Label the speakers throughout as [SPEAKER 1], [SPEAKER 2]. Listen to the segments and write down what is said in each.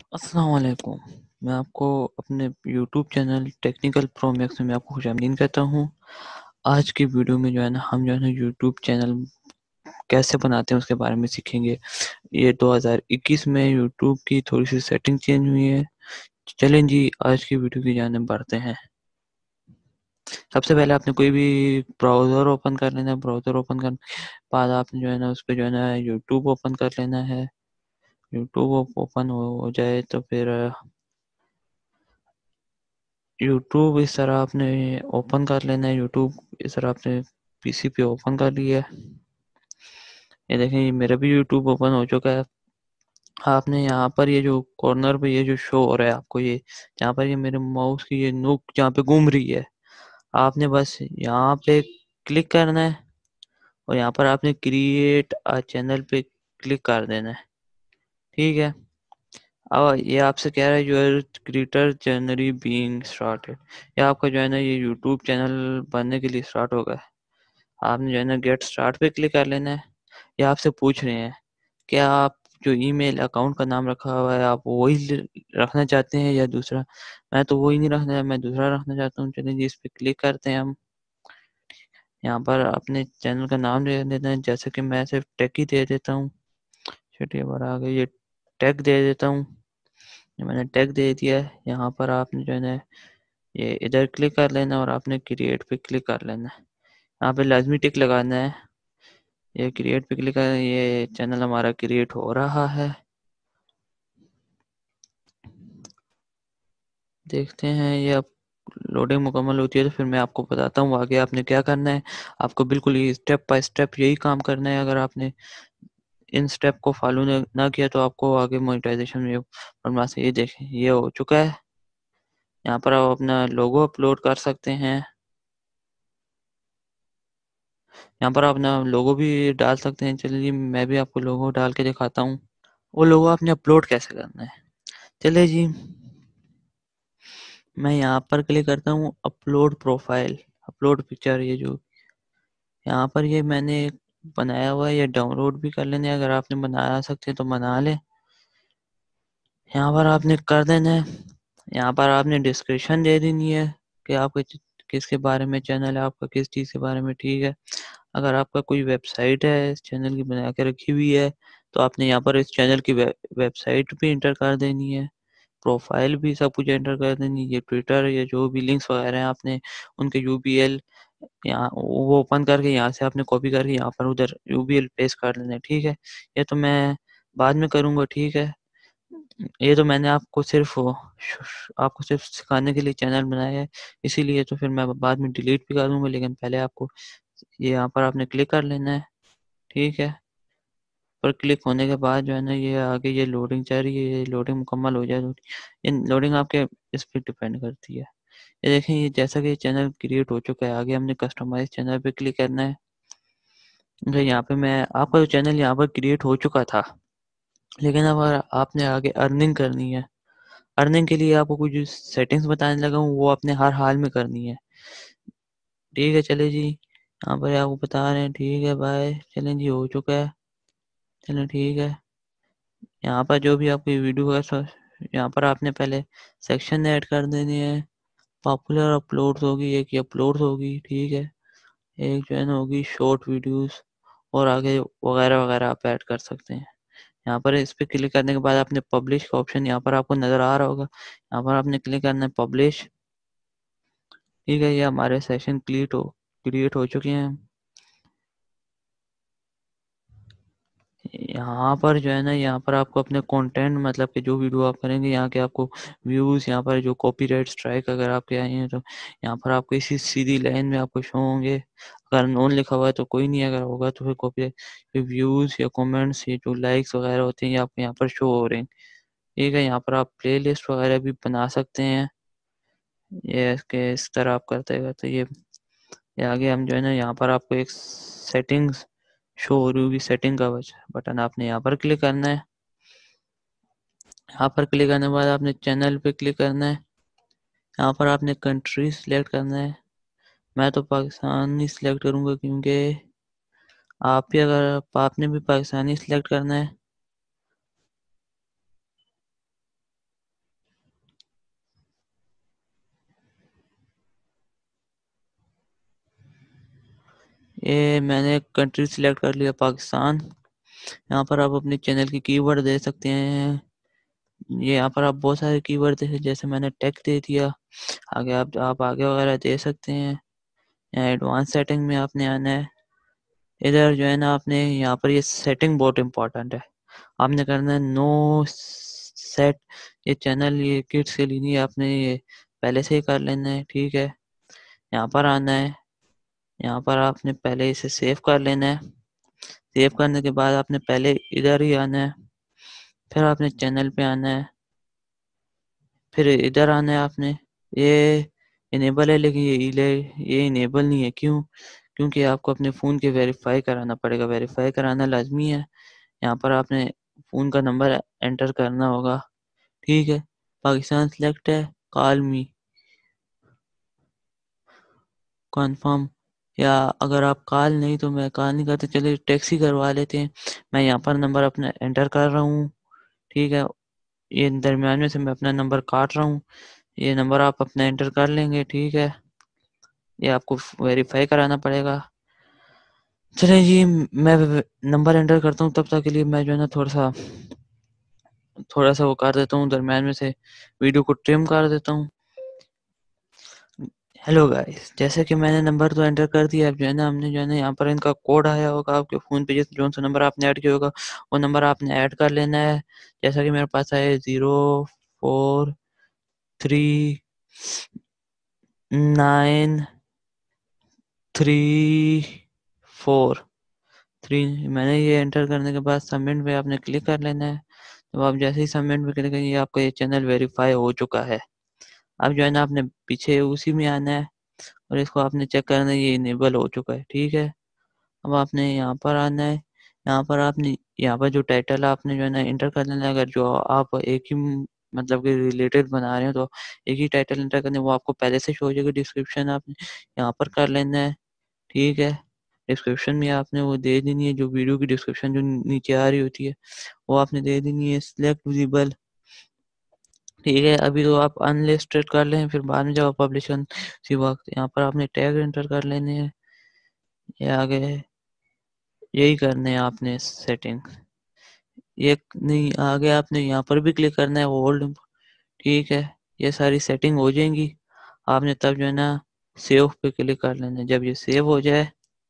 [SPEAKER 1] السلام علیکم. میں آپ کو اپنے YouTube channel technical pro max میں آپ کو خوش آمدید کہتا ہوں. آج کی ویڈیو میں جو ہے نا ہم جو ہے نا یوٹیوب چینل کیسے بناتے ہیں اس کے بارے میں سیکھیں گے. یہ 2021 میں یوٹیوب کی تھوڑی سی سیٹنگ چینج ہوئی ہے. چلیں جی آج کی ویڈیو کی جانب بڑھتے ہیں. سب سے پہلے آپ نے کوئی بھی براؤزر اوپن کر لینا ہے. براؤزر اوپن کرنے کے بعد آپ نے جو ہے نا اس پہ جو ہے نا یوٹیوب اوپن کر لینا ہے. یوٹیوب اوپن ہو جائے تو پھر یوٹیوب اس طرح آپ نے اوپن کر لینا ہے. یوٹیوب اس طرح آپ نے پی سی پہ اوپن کر لیا ہے. یہ دیکھیں میرا بھی یوٹیوب اوپن ہو چکا ہے. آپ نے یہاں پر یہ جو کارنر پہ یہ جو شو ہو رہا ہے آپ کو یہ جہاں پر یہ میرے ماؤس کی یہ نوک جہاں پہ گھوم رہی ہے آپ نے بس یہاں پہ کلک کرنا ہے اور یہاں پر آپ نے کریٹ چینل پہ کلک کر دینا ہے. ٹھیک ہے. اب یہ آپ سے کہہ رہا ہے یور کریٹر جنری بینگ اسٹارٹیڈ. یہ آپ کا جو ہے نا یہ یوٹیوب چینل بننے کے لیے اسٹارٹ ہوگا. آپ نے جو ہے نا گیٹ اسٹارٹ پہ کلک کر لینا ہے. یہ آپ سے پوچھ رہے ہیں کہ آپ جو ای میل اکاؤنٹ کا نام رکھا ہوا ہے آپ وہی رکھنا چاہتے ہیں یا دوسرا. میں تو وہی نہیں رکھنا ہے, میں دوسرا رکھنا چاہتا ہوں. چلیں جی اس پہ کلک کرتے ہیں. ہم یہاں پر اپنے چینل کا نام دے دیتے ہیں جیسے کہ میں صرف ٹیک ہی دے دیتا ہوں. چھٹی بار آ گئی. یہ ٹیک دے دیتا ہوں. میں نے ٹیک دے دیا ہے. یہاں پر آپ نے جو ہے نا یہ ادھر کلک کر لینا اور آپ نے کریٹ پہ کلک کر لینا ہے. یہاں پہ لازمی ٹک لگانا ہے. یہ کریٹ پہ کلک کرنا ہے. یہ چینل ہمارا کریٹ ہو رہا ہے. دیکھتے ہیں یہ اب لوڈنگ مکمل ہوتی ہے تو پھر میں آپ کو بتاتا ہوں آگے آپ نے کیا کرنا ہے. آپ کو بالکل یہ اسٹیپ بائی اسٹیپ یہی کام کرنا ہے. اگر آپ نے ان سٹیپ کو فالو نہ کیا تو آپ کو آگے مونیٹائزیشن میں فرما سے یہ دیکھیں یہ ہو چکا ہے. یہاں پر آپ اپنا لوگو اپلوڈ کر سکتے ہیں. یہاں پر آپ اپنا لوگو بھی ڈال سکتے ہیں. چلیے میں بھی آپ کو لوگو ڈال کے دکھاتا ہوں. وہ لوگو آپ نے اپلوڈ کیسے کرنا ہے. چلے جی میں یہاں پر کلک کرتا ہوں اپلوڈ پروفائل اپلوڈ پکچر. یہ جو یہاں پر یہ میں نے بنایا ہوا ہے یہ ڈاؤن لوڈ بھی کر لینے. اگر آپ نے بنا سکتے تو بنا لیں. یہاں پر آپ نے کر دینا ہے. یہاں پر آپ نے ڈسکرپشن دے دینی ہے کہ آپ کس کے بارے میں چینل ہے آپ کا کس چیز کے بارے میں. ٹھیک ہے. اگر آپ کا کوئی ویب سائٹ ہے اس چینل کی بنا کے رکھی ہوئی ہے تو آپ نے یہاں پر اس چینل کی ویب سائٹ بھی انٹر کر دینی ہے. پروفائل بھی سب کچھ انٹر کر دینی. یہ ٹویٹر یا جو بھی لنکس وغیرہ ہیں آپ نے ان کے یو پی ایل یہاں وہ اوپن کر کے یہاں سے آپ نے کاپی کر کے یہاں پر ادھر یو بی ایل پیسٹ کر لینا ہے. ٹھیک ہے. یہ تو میں بعد میں کروں گا. ٹھیک ہے. یہ تو میں نے آپ کو صرف سکھانے کے لیے چینل بنایا ہے اسی لیے تو پھر میں بعد میں ڈیلیٹ بھی کر دوں گا. لیکن پہلے آپ کو یہ یہاں پر آپ نے کلک کر لینا ہے. ٹھیک ہے. پر کلک ہونے کے بعد جو ہے نا یہ آگے یہ لوڈنگ چاہ رہی ہے. یہ لوڈنگ مکمل ہو جائے. یہ لوڈنگ آپ کے اس پہ ڈپینڈ کرتی ہے. یہ دیکھیں یہ جیسا کہ یہ چینل کریٹ ہو چکا ہے. آگے ہم نے کسٹمائز چینل پہ کلک کرنا ہے. یہاں پہ میں آپ کا جو چینل یہاں پر کریٹ ہو چکا تھا لیکن اب آپ نے آگے ارننگ کرنی ہے. ارننگ کے لیے آپ کو کچھ سیٹنگز بتانے لگا ہوں وہ اپنے ہر حال میں کرنی ہے. ٹھیک ہے. چلے جی یہاں پر آپ کو بتا رہے ہیں. ٹھیک ہے بھائی. چلیں جی ہو چکا ہے. چلیں ٹھیک ہے. یہاں پر جو بھی آپ کی ویڈیو ہے یہاں پر آپ نے پہلے سیکشن ایڈ کر دینی ہے. پاپولر اپلوڈز ہوگی ایک یہ اپلوڈز ہوگی. ٹھیک ہے. ایک جو ہے نا ہوگی شارٹ ویڈیوز اور آگے وغیرہ وغیرہ آپ ایڈ کر سکتے ہیں. یہاں پر اس پہ کلک کرنے کے بعد آپ نے پبلش کا آپشن یہاں پر آپ کو نظر آ رہا ہوگا. یہاں پر آپ نے کلک کرنا ہے پبلش. ٹھیک ہے. یہ ہمارے سیشن کریٹ ہو چکے ہیں. یہاں پر جو ہے نا یہاں پر آپ کو اپنے کنٹینٹ مطلب کہ جو ویڈیو آپ کریں گے یہاں کے آپ کو ویوز یہاں پر جو کاپی رائٹ اسٹرائک اگر آپ کے آئے ہیں تو یہاں پر آپ کو اسی سیدھی لائن میں آپ کو شو ہوں گے. اگر نون لکھا ہوا ہے تو کوئی نہیں. اگر ہوگا تو پھر کاپی ویوز یا کمنٹس یا جو لائکس وغیرہ ہوتے ہیں یہ آپ کو یہاں پر شو ہو رہے ہیں. ٹھیک ہے. یہاں پر آپ پلے لسٹ وغیرہ بھی بنا سکتے ہیں. یہ کہ اس طرح آپ کرتے گا تو یہ آگے ہم جو ہے نا یہاں پر آپ کو ایک سیٹنگز شو ہو رہی ہوگی. سیٹنگ کا بٹن آپ نے یہاں پر کلک کرنا ہے. یہاں پر کلک کرنے کے بعد آپ نے چینل پہ کلک کرنا ہے. یہاں پر آپ نے کنٹری سلیکٹ کرنا ہے. میں تو پاکستان ہی سلیکٹ کروں گا کیونکہ آپ بھی اگر آپ نے بھی پاکستانی سلیکٹ کرنا ہے. یہ میں نے کنٹری سلیکٹ کر لیا پاکستان. یہاں پر آپ اپنے چینل کی کی ورڈ دے سکتے ہیں. یہ یہاں پر آپ بہت سارے کی ورڈ دے، جیسے میں نے ٹیک دے دیا. آگے آپ آگے وغیرہ دے سکتے ہیں. یہاں ایڈوانس سیٹنگ میں آپ نے آنا ہے. ادھر جو ہے نا آپ نے یہاں پر یہ سیٹنگ بہت امپورٹنٹ ہے. آپ نے کرنا ہے نو سیٹ. یہ چینل یہ کڈس کے لیے نہیں، آپ نے یہ پہلے سے ہی کر لینا ہے. ٹھیک ہے، یہاں پر آنا ہے. یہاں پر آپ نے پہلے اسے سیو کر لینا ہے. سیو کرنے کے بعد آپ نے پہلے ادھر ہی آنا ہے. پھر آپ نے چینل پہ آنا ہے. پھر ادھر آنا ہے آپ نے. یہ انیبل ہے لیکن یہ انیبل نہیں ہے. کیونکہ آپ کو اپنے فون کے ویریفائی کرانا پڑے گا. ویریفائی کرانا لازمی ہے. یہاں پر آپ نے فون کا نمبر انٹر کرنا ہوگا. ٹھیک ہے، پاکستان سلیکٹ ہے. Call me confirm. یا اگر آپ کال نہیں تو میں کال نہیں کرتے، چلے ٹیکسی کروا لیتے ہیں. میں یہاں پر نمبر اپنا انٹر کر رہا ہوں. ٹھیک ہے، یہ درمیان میں سے میں اپنا نمبر کاٹ رہا ہوں. یہ نمبر آپ اپنا انٹر کر لیں گے. ٹھیک ہے، یہ آپ کو ویریفائی کرانا پڑے گا. چلیں جی، میں نمبر انٹر کرتا ہوں. تب تک کے لیے میں جو ہے نا تھوڑا سا وہ کر دیتا ہوں، درمیان میں سے ویڈیو کو ٹرم کر دیتا ہوں. ہیلو گائز، جیسے کہ میں نے نمبر تو انٹر کر دیا. اب جو ہے نا ہم نے جو ہے نا یہاں پر ان کا کوڈ آیا ہوگا آپ کے فون پہ. جیسے جو سا نمبر آپ نے ایڈ کیا ہوگا وہ نمبر آپ نے ایڈ کر لینا ہے. جیسا کہ میرے پاس ہے 0439343. میں نے یہ انٹر کرنے کے بعد سبمٹ پہ آپ نے کلک کر لینا ہے. تو آپ جیسے ہی سبمٹ پہ کلک کریں گے آپ کا یہ چینل ویریفائی ہو چکا ہے. اب جو ہے نا آپ نے پیچھے اسی میں آنا ہے اور اس کو آپ نے چیک کرنا ہے یہ انیبل ہو چکا ہے. ٹھیک ہے، اب آپ نے یہاں پر آنا ہے. یہاں پر آپ نے یہاں پر جو ٹائٹل آپ نے جو ہے نا انٹر کر لینا ہے. اگر جو آپ ایک ہی مطلب کہ ریلیٹڈ بنا رہے ہیں تو ایک ہی ٹائٹل انٹر کرنے، وہ آپ کو پہلے سے شو ہو جائے گا. ڈسکرپشن آپ نے یہاں پر کر لینا ہے. ٹھیک ہے، ڈسکرپشن میں آپ نے وہ دے دینی ہے جو ویڈیو کی ڈسکرپشن جو نیچے آ رہی ہوتی ہے وہ آپ نے دے دینی ہے. Select visible. ٹھیک ہے، ابھی تو آپ ان لسٹڈ کر لیں، پھر بعد میں جب پبلش کریں اسی وقت یہاں پر آپ نے ٹیگ انٹر کر لینے ہیں. یہ آگے یہی کرنے ہیں آپ نے سیٹنگ. یہ نہیں آگے آپ نے یہاں پر بھی کلک کرنا ہے اولڈ. ٹھیک ہے، یہ ساری سیٹنگ ہو جائیں گی. آپ نے تب جو ہے نا سیو پہ کلک کر لینا ہے. جب یہ سیو ہو جائے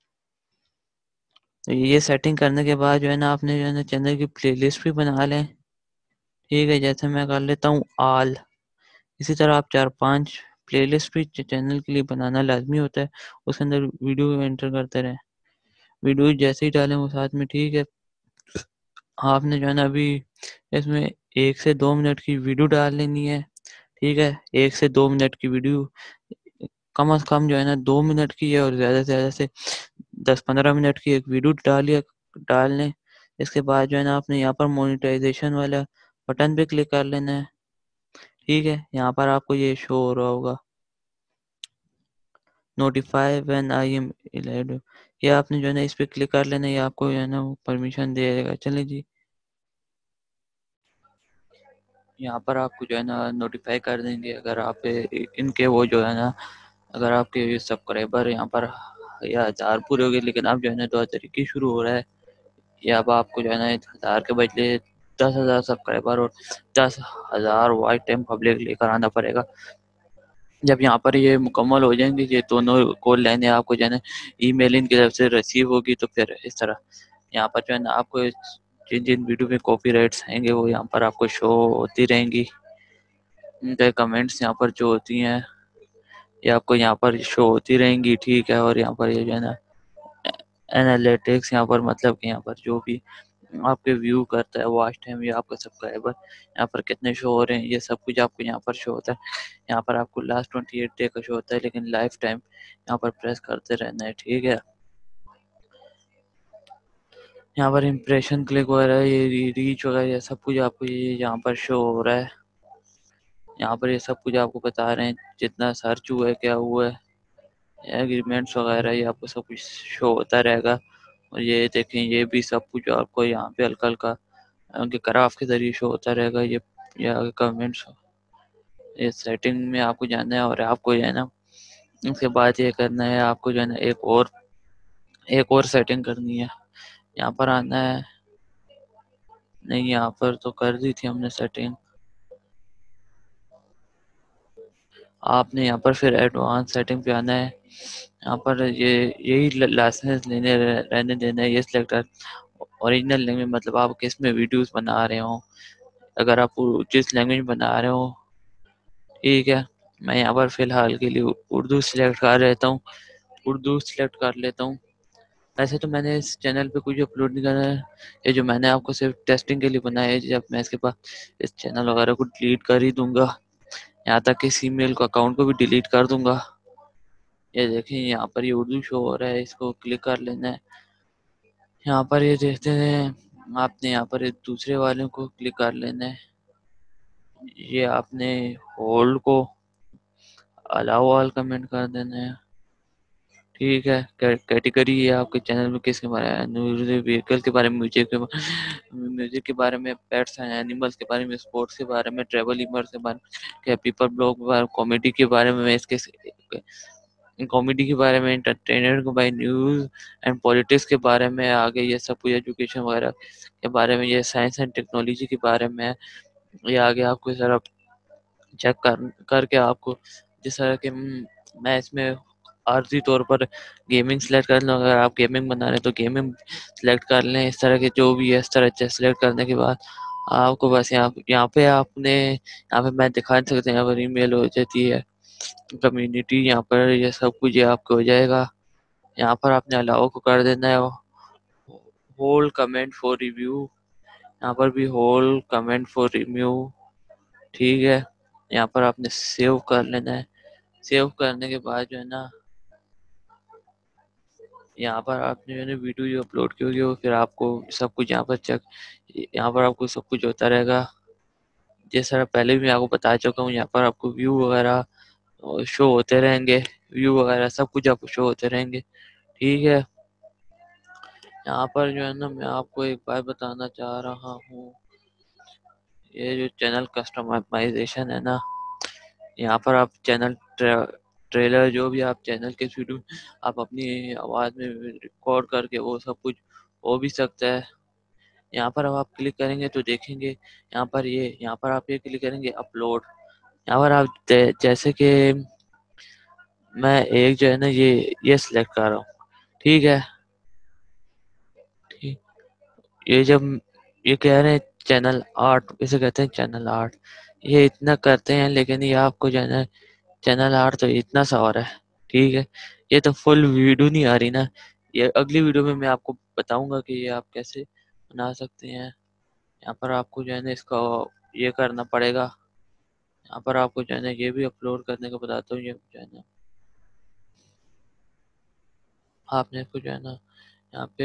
[SPEAKER 1] تو یہ سیٹنگ کرنے کے بعد جو ہے نا آپ نے جو ہے نا چینل کی پلے لسٹ بھی بنا لیں. ٹھیک ہے، جیسے میں کر لیتا ہوں آل. اسی طرح آپ 4-5 پلے لسٹ بھی چینل کے لیے بنانا لازمی ہوتا ہے. اس کے اندر ویڈیو انٹر کرتے رہیں. ویڈیو جیسے ہی ڈالیں وہ ساتھ میں. ٹھیک ہے، آپ نے جو ہے نا ابھی اس میں 1 سے 2 منٹ کی ویڈیو ڈال لینی ہے. ٹھیک ہے، 1 سے 2 منٹ کی ویڈیو کم از کم جو ہے نا 2 منٹ کی ہے اور زیادہ سے زیادہ سے 10-15 منٹ کی ایک ویڈیو ڈال لیں. اس کے بعد جو ہے نا آپ نے یہاں پر مونیٹائزیشن والا بٹن پہ کلک کر لینا ہے. ٹھیک ہے، یہاں پر آپ کو یہ شو ہو رہا ہوگا نوٹیفائی وین آئی ایم ایلیڈ. یہ آپ نے جو ہے نا اس پہ کلک کر لینا ہے. یہ آپ کو جو ہے نا پرمیشن دے گا. چلیں جی، یہاں پر آپ کو جو ہے نا نوٹیفائی کر دیں گے اگر آپ ان کے وہ جو ہے نا اگر آپ کے سبسکرائبر یہاں پر یا 1000 پورے ہو گئے. لیکن اب جو ہے نا 2021 شروع ہو رہا ہے. یا اب آپ کو جو ہے نا 1000 کے بدلے 10,000 سبسکرائبر اور 10,000 واچ ٹائم پبلک لے کر آنا پڑے گا. جب یہاں پر یہ مکمل ہو جائیں گے یہ دونوں کال لینے آپ کو جو ہے نا ای میل ان کی طرف سے ریسیو ہوگی. تو پھر اس طرح یہاں پر جو ہے نا آپ کو جن ویڈیو میں کاپی رائٹس آئیں گے وہ یہاں پر آپ کو شو ہوتی رہیں گی. ان کے کمنٹس یہاں پر جو ہوتی ہیں یہ آپ کو یہاں پر شو ہوتی رہیں گی. ٹھیک ہے، اور یہاں پر یہ جو ہے نا انالیٹکس یہاں پر مطلب کہ یہاں پر جو بھی آپ کے ویو کرتا ہے واچ ٹائم یا آپ کا سبسکرائبر یہاں پر کتنے شو ہو رہے ہیں یہ سب کچھ آپ کو یہاں پر شو ہوتا ہے. یہاں پر آپ کو لاسٹ 28 ڈے کا شو ہوتا ہے لیکن لائف ٹائم یہاں پر پریس کرتے رہنا ہے. ٹھیک ہے، یہاں پر امپریشن کلک وغیرہ یہ ریچ وغیرہ یہ سب کچھ آپ کو یہاں پر شو ہو رہا ہے. یہاں پر یہ سب کچھ آپ کو بتا رہے ہیں جتنا سرچ ہوا ہے کیا ہوا ہے ایگریمنٹس وغیرہ یہ آپ کو سب کچھ شو ہوتا رہے گا. اور یہ دیکھیں یہ بھی سب کچھ آپ کو یہاں پہ ہلکا ہلکا گراف کے ذریعے شو ہوتا رہے گا. یہ کمنٹس یہ سیٹنگ میں آپ کو جانا ہے اور آپ کو جو ہے نا اس کے بعد یہ کرنا ہے آپ کو جو ہے نا ایک اور سیٹنگ کرنی ہے، یہاں پر آنا ہے، نہیں یہاں پر تو کر دی تھی ہم نے سیٹنگ، آپ نے یہاں پر پھر ایڈوانس سیٹنگ پہ آنا ہے، یہاں پر یہی لائسنس لینے رہنے دینا ہے، یہ سلیکٹ کر اوریجنل لینگویج، مطلب آپ کس میں ویڈیوز بنا رہے ہوں، اگر آپ جس لینگویج بنا رہے ہو، ٹھیک ہے، میں یہاں پر فی الحال کے لیے اردو سلیکٹ کر لیتا ہوں، اردو سلیکٹ کر لیتا ہوں۔ ویسے تو میں نے اس چینل پہ کچھ اپلوڈ نہیں کرنا ہے، یہ جو میں نے آپ کو صرف ٹیسٹنگ کے لیے بنایا ہے، جب میں اس کے بعد اس چینل وغیرہ کو ڈیلیٹ کر ہی دوں گا، یہاں تک کہ اس ای میل کو اکاؤنٹ کو بھی ڈیلیٹ کر دوں گا۔ یہ دیکھیں یہاں پر یہ اردو شو ہو رہا ہے، اس کو کلک کر لینا ہے، یہاں پر یہ دیکھتے ہیں، آپ نے یہاں پر دوسرے والوں کو کلک کر لینا ہے، یہ آپ نے ہولڈ کو الاؤ آل کمنٹ کر دینا ہے، ٹھیک ہے، کیٹیگری ہے آپ کے چینل میں کس کے بارے میں، ویکل کے بارے میں، میوزک کے بارے میں، پیٹس اینڈ اینیملز کے بارے میں، اسپورٹس کے بارے میں، ٹریول ایمرز کے بارے میں، پیپل بلاگ کے بارے میں، کامیڈی کے بارے میں، اس کے کامیڈی کے بارے میں، انٹرٹینر کے بارے میں، نیوز اینڈ پولیٹکس کے بارے میں، آگے یہ سب کچھ ایجوکیشن وغیرہ کے بارے میں، یہ سائنس اینڈ ٹیکنالوجی کے بارے میں، یہ آگے آپ کو ذرا چیک کر کے آپ کو جس طرح کہ میں اس میں عارضی طور پر گیمنگ سلیکٹ کر لوں، اگر آپ گیمنگ بنا رہے ہیں تو گیمنگ سلیکٹ کر لیں، اس طرح کے جو بھی ہے، اس طرح سلیکٹ کرنے کے بعد آپ کو بس یہاں پہ آپ نے یہاں پہ میں دکھا نہیں سکتے، یہاں پر ای میل ہو جاتی ہے، کمیونٹی، یہاں پر یہ سب کچھ یہ آپ کو ہو جائے گا، یہاں پر آپ نے الاؤ کو کر دینا ہے، ہولڈ کمنٹ فور ریویو، یہاں پر بھی ہولڈ کمنٹ فور ریویو، ٹھیک ہے، یہاں پر آپ نے سیو کر لینا ہے، سیو کرنے کے بعد جو ہے نا یہاں پر آپ نے جو ہے نا ویڈیو جو اپلوڈ کی ہوگی وہ پھر آپ کو سب کچھ یہاں پر چیک، یہاں پر آپ کو سب کچھ ہوتا رہے گا، جس طرح پہلے بھی میں آپ کو بتا چکا ہوں، یہاں پر آپ کو ویو وغیرہ شو ہوتے رہیں گے، ویو وغیرہ سب کچھ آپ کو شو ہوتے رہیں گے، ٹھیک ہے۔ یہاں پر جو ہے نا میں آپ کو ایک بات بتانا چاہ رہا ہوں، یہ جو چینل کسٹمائزیشن ہے نا، یہاں پر آپ چینل ٹریلر جو بھی آپ چینل کے ویڈیو آپ اپنی آواز میں ریکارڈ کر کے وہ سب کچھ ہو بھی سکتا ہے، یہاں پر اب آپ کلک کریں گے تو دیکھیں گے یہاں پر آپ یہ کلک کریں گے اپلوڈ، یہاں پر آپ جیسے کہ میں ایک جو ہے نا یہ سلیکٹ کر رہا ہوں، ٹھیک ہے، یہ جب یہ کہہ رہے ہیں چینل آرٹ، اسے کہتے ہیں چینل آرٹ، یہ اتنا کرتے ہیں لیکن یہ آپ کو جو ہے نا چینل آرٹ تو اتنا سا ہو رہا ہے، ٹھیک ہے، یہ تو فل ویڈیو نہیں آ رہی نا، یہ اگلی ویڈیو میں آپ کو بتاؤں گا کہ یہ آپ کیسے بنا سکتے ہیں، یہاں پر آپ کو جو ہے نا اس کا یہ کرنا پڑے گا، یہاں پر آپ کو جو ہے نا یہ بھی اپلوڈ کرنے کو بتاتا ہوں، یہ جو ہے نا آپ نے اس کو جو ہے نا یہاں پہ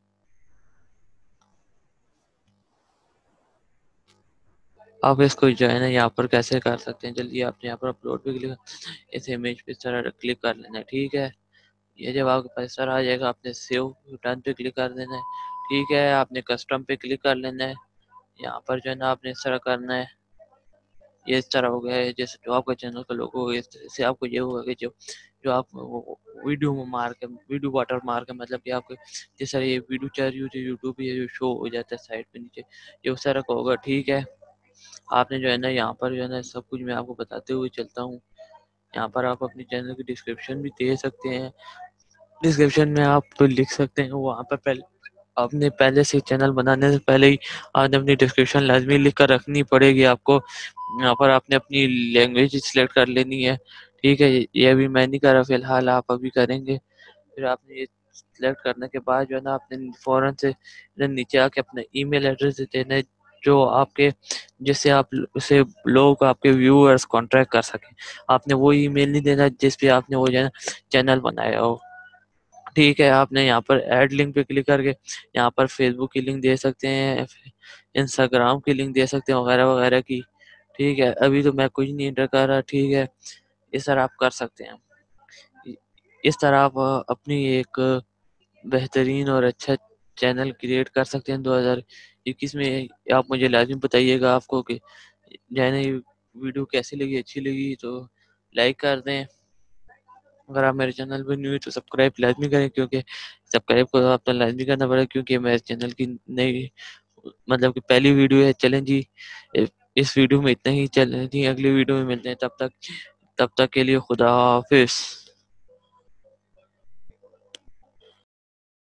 [SPEAKER 1] آپ اس کو جو ہے نا یہاں پر کیسے کر سکتے ہیں، جلدی آپ نے یہاں پر اپلوڈ پہ کلک، اس امیج پہ اس طرح کلک کر لینا ہے، ٹھیک ہے، یہ جب آپ کے پاس اس طرح آ جائے گا آپ نے سیو ڈن پہ کلک کر دینا ہے، ٹھیک ہے، آپ نے کسٹم پہ کلک کر لینا ہے، یہاں پر جو ہے نا آپ نے اس طرح کرنا ہے، یہ اس طرح ہو گیا ہے، جیسے جو آپ کا چینل کا لوگو ہوگا اس طرح سے آپ کو یہ ہوگا کہ جو آپ ویڈیو میں مارک ہے، ویڈیو واٹر مارک ہے، مطلب کہ آپ کو جس طرح یہ ویڈیو چل رہی ہوتی ہے یوٹیوب پہ جو شو ہو جاتا ہے سائڈ پہ نیچے، یہ اس طرح کا ہوگا، ٹھیک ہے، آپ نے جو ہے نا یہاں پر جو ہے نا سب کچھ میں آپ کو بتاتے ہوئے چلتا ہوں، یہاں پر آپ اپنی چینل کی ڈسکرپشن بھی دے سکتے ہیں، ڈسکرپشن میں آپ تو لکھ سکتے ہیں، وہاں پر پہلے آپ نے پہلے سے چینل بنانے سے پہلے ہی آپ نے اپنی ڈسکرپشن لازمی لکھ کر رکھنی پڑے گی آپ کو، یہاں پر آپ نے اپنی لینگویج سلیکٹ کر لینی ہے، ٹھیک ہے، یہ ابھی میں نہیں کر رہا فی الحال، آپ ابھی کریں گے، پھر آپ نے یہ سلیکٹ کرنے کے بعد جو ہے نا آپ نے فوراً سے نیچے آ کے اپنا ای میل ایڈریس دینا ہے جو آپ کے جس سے آپ اسے لوگ آپ کے ویورز کانٹیکٹ کر سکیں، آپ نے وہ ای میل نہیں دینا جس پہ آپ نے وہ جو ہے نا چینل بنایا ہو، ٹھیک ہے، آپ نے یہاں پر ایڈ لنک پہ کلک کر کے یہاں پر فیس بک کی لنک دے سکتے ہیں، انسٹاگرام کی لنک دے سکتے ہیں، وغیرہ وغیرہ کی، ٹھیک ہے، ابھی تو میں کچھ نہیں انٹر کر رہا، ٹھیک ہے، اس طرح آپ کر سکتے ہیں، اس طرح آپ اپنی ایک بہترین اور اچھا چینل کریٹ کر سکتے ہیں 2021 میں، آپ مجھے لازم بتائیے گا آپ کو کہ جو ہے نا یہ ویڈیو کیسی لگی، اچھی لگی تو لائک کر دیں، اگر آپ میرے چینل پہ نیو ہے تو سبسکرائب لازمی کریں، کیونکہ سبسکرائب کو آپ کو لازمی کرنا پڑے، کیونکہ میرے چینل کی نئی مطلب کہ پہلی ویڈیو ہے۔ چلیں جی اس ویڈیو میں اتنا ہی، چلیں جی اگلی ویڈیو میں ملتے ہیں، تب تک کے لیے خدا حافظ۔